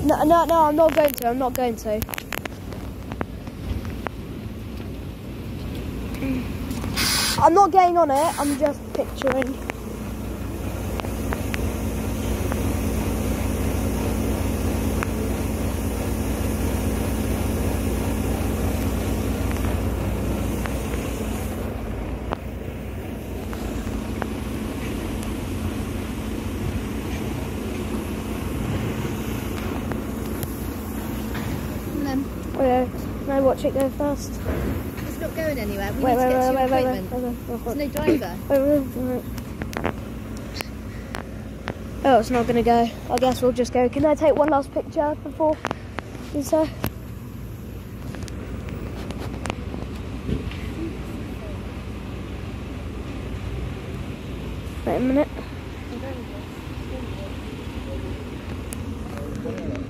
No, I'm not going to. I'm not going to. I'm not getting on it. I'm just picturing. No, watch it go first. It's not going anywhere. We need to get to your appointment. There's no driver. Wait. Oh, it's not going to go. I guess we'll just go. Can I take one last picture before you say? Wait a minute.